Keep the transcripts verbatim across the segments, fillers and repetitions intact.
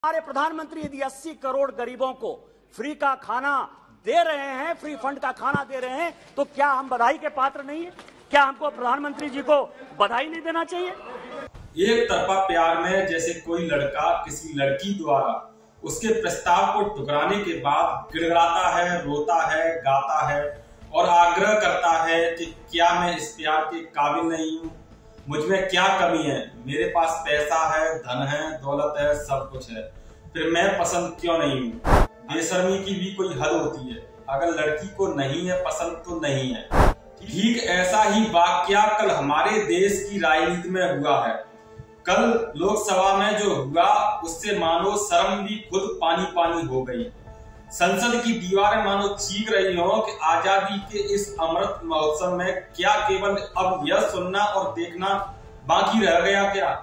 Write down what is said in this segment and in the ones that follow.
हमारे प्रधानमंत्री यदि अस्सी करोड़ गरीबों को फ्री का खाना दे रहे हैं, फ्री फंड का खाना दे रहे हैं, तो क्या हम बधाई के पात्र नहीं है? क्या हमको प्रधानमंत्री जी को बधाई नहीं देना चाहिए? एक तरफा प्यार में जैसे कोई लड़का किसी लड़की द्वारा उसके प्रस्ताव को ठुकराने के बाद गिड़गिड़ाता है, रोता है, गाता है और आग्रह करता है कि क्या मैं इस प्यार के काबिल नहीं हूँ, मुझमें क्या कमी है, मेरे पास पैसा है, धन है, दौलत है, सब कुछ है, फिर मैं पसंद क्यों नहीं हूँ। बेशर्मी की भी कोई हद होती है, अगर लड़की को नहीं है पसंद तो नहीं है। ठीक ऐसा ही वाकया कल हमारे देश की राजनीति में हुआ है। कल लोकसभा में जो हुआ उससे मानो शर्म भी खुद पानी पानी हो गई। संसद की दीवारें मानो चीख रही हो कि आजादी के इस अमृत महोत्सव में क्या केवल अब यह सुनना और देखना बाकी रह गया क्या?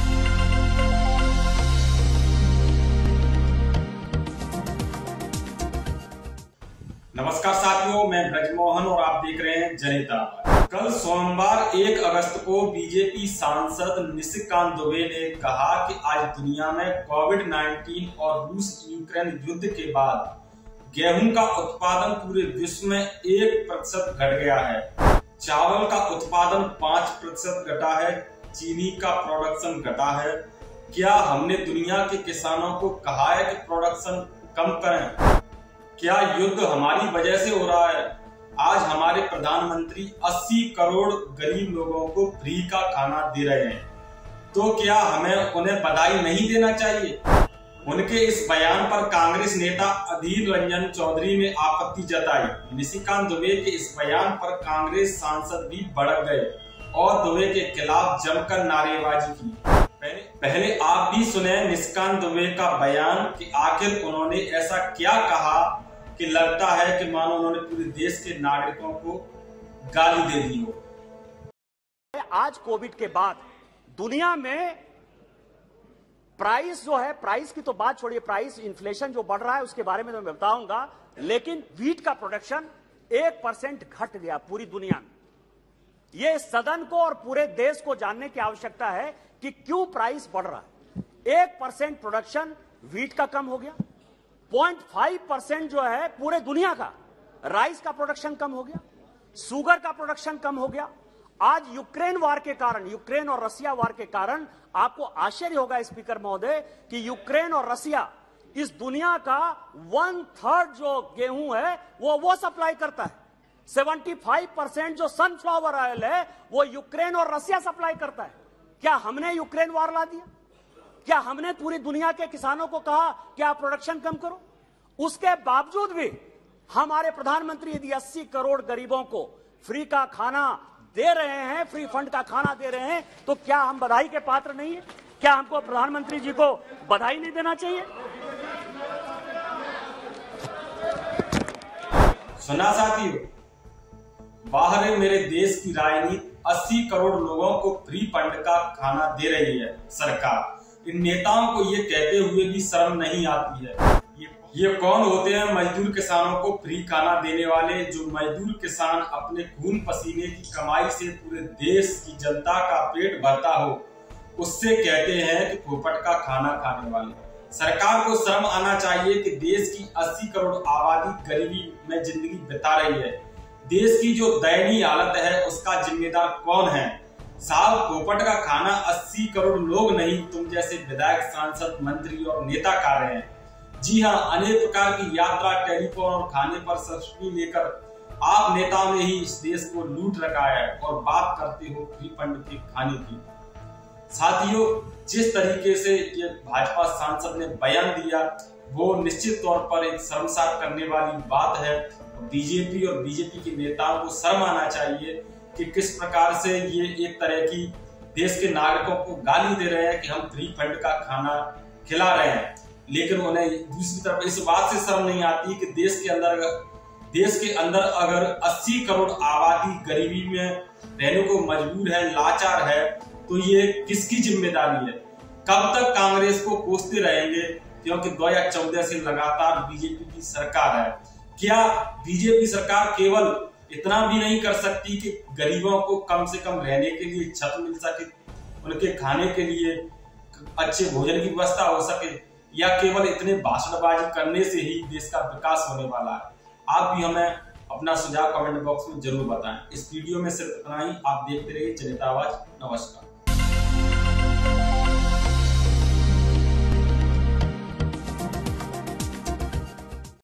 नमस्कार साथियों, मैं ब्रजमोहन और आप देख रहे हैं जनता। कल सोमवार एक अगस्त को बीजेपी सांसद निशिकांत दुबे ने कहा कि आज दुनिया में कोविड नाइनटीन और रूस यूक्रेन युद्ध के बाद गेहूं का उत्पादन पूरे विश्व में एक प्रतिशत घट गया है, चावल का उत्पादन पांच प्रतिशत घटा है, चीनी का प्रोडक्शन घटा है। क्या हमने दुनिया के किसानों को कहा है कि प्रोडक्शन कम करें? क्या युद्ध हमारी वजह से हो रहा है? आज हमारे प्रधानमंत्री अस्सी करोड़ गरीब लोगों को फ्री का खाना दे रहे हैं, तो क्या हमें उन्हें बधाई नहीं देना चाहिए? उनके इस बयान पर कांग्रेस नेता अधीर रंजन चौधरी ने आपत्ति जताई। निशिकांत दुबे के इस बयान पर कांग्रेस सांसद भी भड़क गए और दुबे के खिलाफ जमकर नारेबाजी की। पहले, पहले आप भी सुने निशिकांत दुबे का बयान कि आखिर उन्होंने ऐसा क्या कहा कि लगता है कि मानो उन्होंने पूरे देश के नागरिकों को गाली दे दी हो। आज कोविड के बाद दुनिया में प्राइस जो है, प्राइस की तो बात छोड़िए, प्राइस इन्फ्लेशन जो बढ़ रहा है उसके बारे में तो मैं बताऊंगा, लेकिन व्हीट का प्रोडक्शन एक परसेंट घट गया पूरी दुनिया में। यह सदन को और पूरे देश को जानने की आवश्यकता है कि क्यों प्राइस बढ़ रहा है। एक परसेंट प्रोडक्शन व्हीट का कम हो गया, पॉइंट फाइव परसेंट जो है पूरे दुनिया का राइस का प्रोडक्शन कम हो गया, शुगर का प्रोडक्शन कम हो गया। आज यूक्रेन वार के कारण, यूक्रेन और रसिया वार के कारण आपको आश्चर्य होगा स्पीकर महोदय कि यूक्रेन और रसिया इस दुनिया का वन थर्ड जो गेहूं है वो वो सप्लाई करता है। पचहत्तर परसेंट जो सनफ्लावर ऑयल है वो यूक्रेन और रसिया सप्लाई करता है। क्या हमने यूक्रेन वार ला दिया? क्या हमने पूरी दुनिया के किसानों को कहा कि आप प्रोडक्शन कम करो? उसके बावजूद भी हमारे प्रधानमंत्री यदि अस्सी करोड़ गरीबों को फ्री का खाना दे रहे हैं, फ्री फंड का खाना दे रहे हैं, तो क्या हम बधाई के पात्र नहीं है? क्या हमको प्रधानमंत्री जी को बधाई नहीं देना चाहिए? सुना साथियों, बाहर मेरे देश की राजनीति अस्सी करोड़ लोगों को फ्री फंड का खाना दे रही है सरकार। इन नेताओं को ये कहते हुए भी शर्म नहीं आती है। ये, ये कौन होते हैं मजदूर किसानों को फ्री खाना देने वाले? जो मजदूर किसान अपने खून पसीने की कमाई से पूरे देश की जनता का पेट भरता हो, उससे कहते हैं कि फोपट का खाना खाने वाले। सरकार को शर्म आना चाहिए कि देश की अस्सी करोड़ आबादी गरीबी में जिंदगी बिता रही है। देश की जो दयनीय हालत है उसका जिम्मेदार कौन है? साहब, फोपट का खाना अस्सी करोड़ लोग नहीं, तुम जैसे विधायक, सांसद, मंत्री और नेता खा रहे हैं। जी हाँ, अनेक प्रकार की यात्रा, टेलीफोन और खाने पर सब्सिडी लेकर आप नेताओं ने ही इस देश को लूट रखा है और बात करते हो फ्री फंड के खाने की। साथियों, जिस तरीके से ये भाजपा सांसद ने बयान दिया वो निश्चित तौर पर एक शर्मसार करने वाली बात है। बीजेपी और बीजेपी के नेताओं को शर्म आना चाहिए कि किस प्रकार से ये एक तरह की देश के नागरिकों को गाली दे रहे हैं कि हम फ्री फंड का खाना खिला रहे हैं, लेकिन उन्हें दूसरी तरफ इस बात से शर्म नहीं आती कि देश के अंदर देश के अंदर अगर अस्सी करोड़ आबादी गरीबी में रहने को मजबूर है, लाचार है, तो ये किसकी जिम्मेदारी है? कब तक कांग्रेस को कोसते रहेंगे? क्योंकि दो हजार चौदह से लगातार बीजेपी की सरकार है। क्या बीजेपी सरकार केवल इतना भी नहीं कर सकती कि गरीबों को कम से कम रहने के लिए छत मिल सके, उनके खाने के लिए अच्छे भोजन की व्यवस्था हो सके? या केवल इतने भाषणबाजी करने से ही देश का विकास होने वाला है? आप भी हमें अपना सुझाव कमेंट बॉक्स में जरूर बताएं। इस वीडियो में सिर्फ इतना ही। आप देखते रहिए जनता आवाज। नमस्कार।